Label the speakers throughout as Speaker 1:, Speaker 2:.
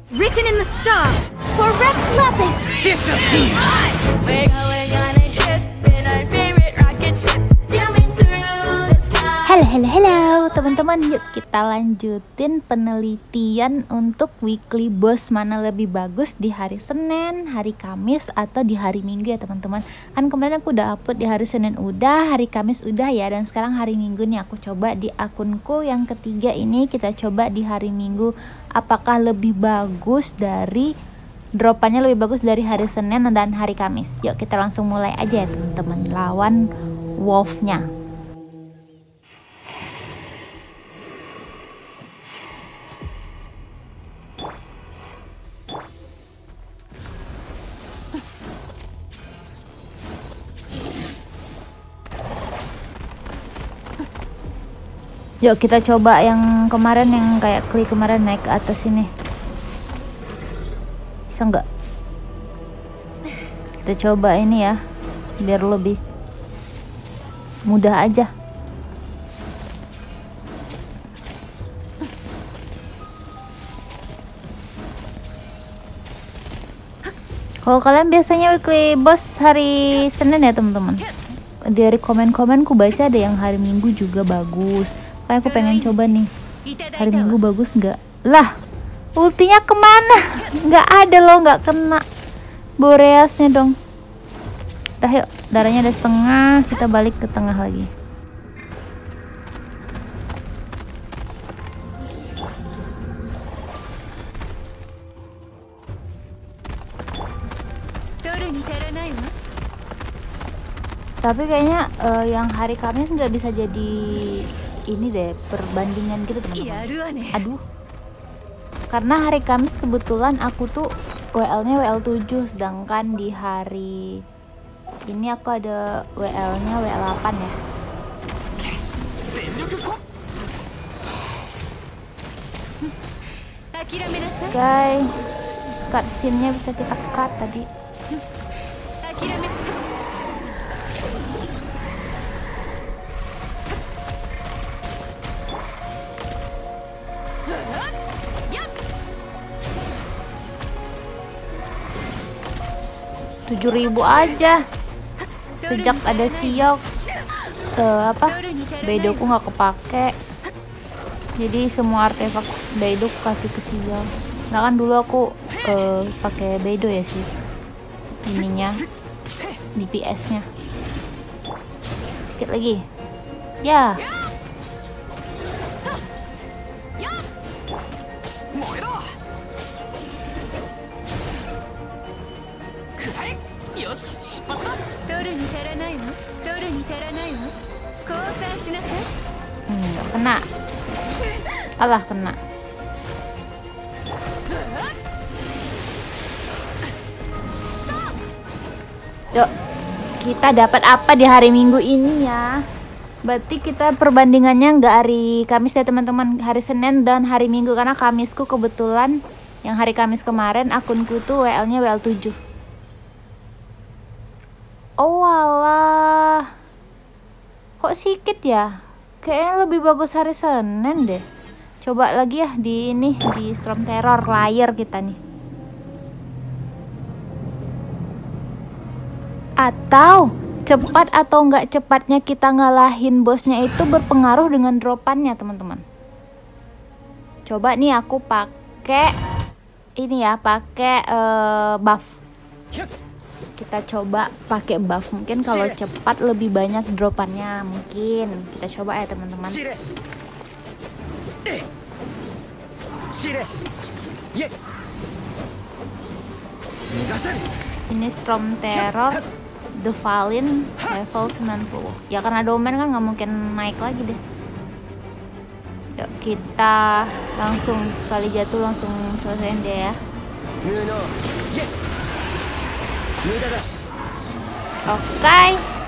Speaker 1: Written in the star for Rex Lapis. Disappear.
Speaker 2: We're going on a trip in our favorite rocket ship, zooming through the sky.
Speaker 3: Halo teman-teman, yuk kita lanjutin penelitian untuk weekly boss mana lebih bagus di hari Senin, hari Kamis, atau di hari Minggu ya teman-teman. Kan kemarin aku udah upload di hari Senin udah, hari Kamis udah ya, dan sekarang hari Minggu nih aku coba di akunku yang ketiga ini. Kita coba di hari Minggu apakah lebih bagus dari dropannya, lebih bagus dari hari Senin dan hari Kamis. Yuk kita langsung mulai aja ya teman-teman, lawan wolfnya. Yuk kita coba yang kemarin, yang kayak klik kemarin, naik ke atas ini. Bisa nggak? Kita coba ini ya, biar lebih mudah aja. Kalau kalian biasanya weekly boss hari Senin ya teman-teman. Dari komen-komen ku baca ada yang hari Minggu juga bagus. Kayak aku pengen coba nih, hari Minggu bagus nggak? Lah, ultinya kemana? Nggak ada loh, nggak kena Boreasnya dong. Dah yuk, darahnya udah setengah, kita balik ke tengah lagi. Tapi kayaknya yang hari Kamis nggak bisa jadi ini deh, perbandingan gitu teman-teman. Aduh, karena hari Kamis kebetulan aku tuh WL-nya WL7, sedangkan di hari ini aku ada WL-nya WL8 ya. Guys, cutscene-nya bisa kita cut tadi. $7.000 aja sejak ada siok, Beidouku nggak kepake, jadi semua artefak Beidou kasih ke siok. Nah kan dulu aku pakai Beidou ya sih, ininya DPS-nya. Sedikit lagi ya. Nggak kena. Alah, kena. Yuk, kita dapat apa di hari Minggu ini ya? Berarti kita perbandingannya nggak hari Kamis ya teman-teman, hari Senin dan hari Minggu, karena Kamisku kebetulan yang hari Kamis kemarin akunku tuh WL-nya WL7. Oh alah, kok sedikit ya? Kayaknya lebih bagus hari Senin deh. Coba lagi ya di ini, di Storm Terror layar kita nih. Atau cepat atau nggak cepatnya kita ngalahin bosnya itu berpengaruh dengan dropannya teman-teman. Coba nih aku pakai ini ya, pakai buff. Kita coba pakai buff, mungkin kalau cepat lebih banyak dropannya, mungkin kita coba ya teman-teman. Ini Storm Terror The Fallen level 90 ya, karena domain kan nggak mungkin naik lagi deh. Yuk kita langsung sekali jatuh langsung selesaiin deh ya. Oke.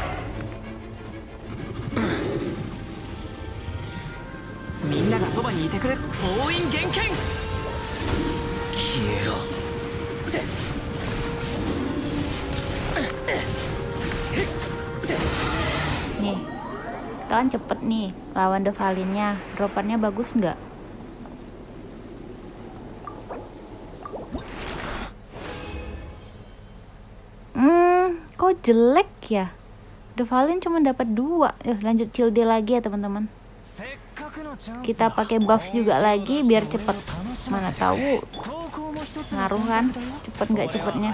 Speaker 3: Nih, kita kan cepet nih lawan The Fallen-nya. Dropannya bagus nggak? kok jelek ya. Devalin cuma dapat 2. Lanjut Childe lagi ya teman-teman. Kita pakai buff juga lagi biar cepet. Mana tahu ngaruh kan, cepet nggak cepetnya.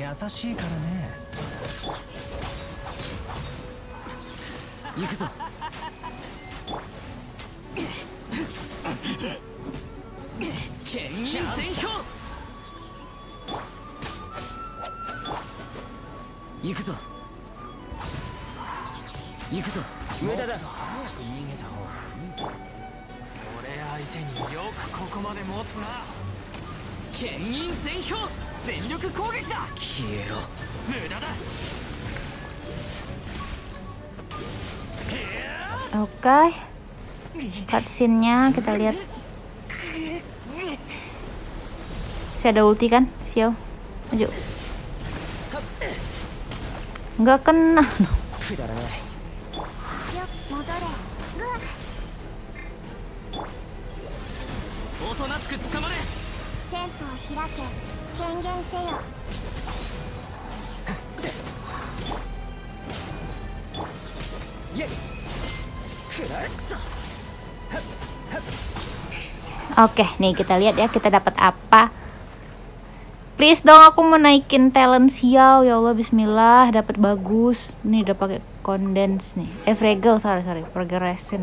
Speaker 3: Oke, cutscene-nya kita lihat. Saya ada ulti kan, Xiao. Maju. Nggak kena.
Speaker 2: おとなしく捕まれ。戦法を開け、権限せよ。
Speaker 3: Oke, nih kita lihat ya kita dapat apa. Please dong aku mau naikin talent Xiao. Ya Allah, bismillah, dapat bagus. Nih udah pakai condense nih. Fragile, sorry, progression.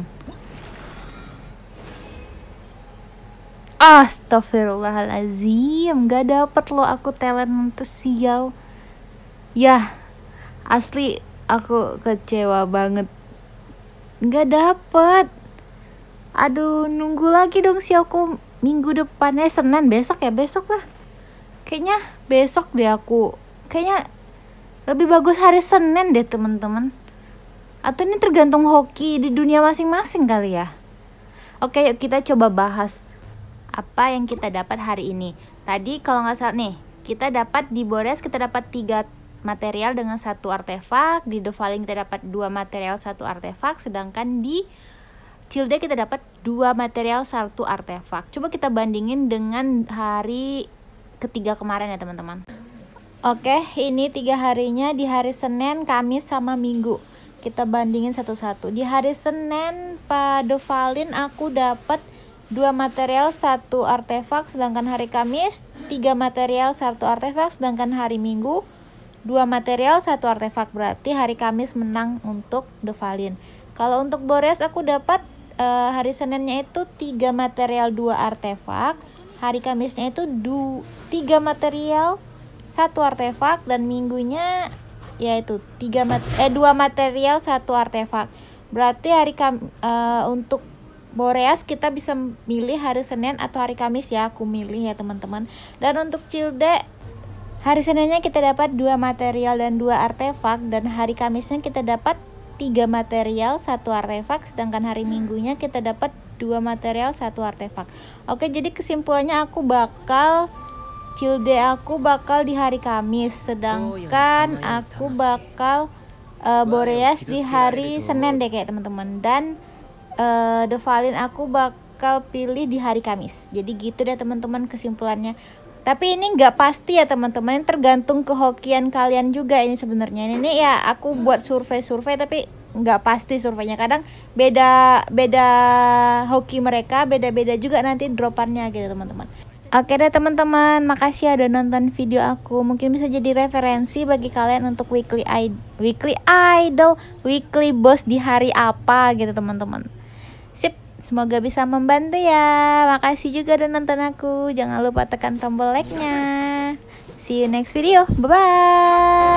Speaker 3: Astagfirullahalazim, gak dapet loh aku talent untuk Xiao. Ya, asli aku kecewa banget. Gak dapet. Aduh, nunggu lagi dong Xiaoku minggu depan. Senin, besok ya, besok lah. Kayaknya besok deh aku. Kayaknya lebih bagus hari Senin deh teman-teman. Atau ini tergantung hoki di dunia masing-masing kali ya. Oke, yuk kita coba bahas apa yang kita dapat hari ini. Tadi kalau nggak salah nih, kita dapat di Bores kita dapat 3 material dengan 1 artefak. Di Devalin kita dapat 2 material 1 artefak. Sedangkan di Childe kita dapat 2 material 1 artefak. Coba kita bandingin dengan hari ketiga kemarin ya teman-teman. Oke, ini 3 harinya di hari Senin, Kamis, sama Minggu. Kita bandingin satu-satu. Di hari Senin pada Devalin aku dapat 2 material 1 artefak, sedangkan hari Kamis 3 material 1 artefak, sedangkan hari Minggu 2 material 1 artefak. Berarti hari Kamis menang untuk Devalin. Kalau untuk Bores aku dapat hari Seninnya itu 3 material 2 artefak, hari Kamisnya itu 3 material 1 artefak, dan minggunya yaitu 2 material 1 artefak. Berarti untuk Boreas kita bisa milih hari Senin atau hari Kamis ya, aku milih ya teman-teman. Dan untuk Childe hari Seninnya kita dapat 2 material dan 2 artefak, dan hari Kamisnya kita dapat 3 material 1 artefak, sedangkan hari Minggunya kita dapat 2 material 1 artefak. Oke, jadi kesimpulannya Childe aku bakal di hari Kamis, sedangkan aku bakal Boreas di hari Senin deh kayak teman-teman. Dan Devalin aku bakal pilih di hari Kamis. Jadi gitu deh teman-teman kesimpulannya. Tapi ini nggak pasti ya teman-teman, tergantung kehokian kalian juga ini sebenarnya. Ini ya aku buat survei tapi nggak pasti surveinya. Kadang beda hoki mereka, beda-beda juga nanti dropannya gitu teman-teman. Oke deh teman-teman, makasih udah nonton video aku. Mungkin bisa jadi referensi bagi kalian untuk weekly boss di hari apa gitu teman-teman. Sip. Semoga bisa membantu ya. Makasih juga udah nonton aku. Jangan lupa tekan tombol like-nya. See you next video. Bye-bye.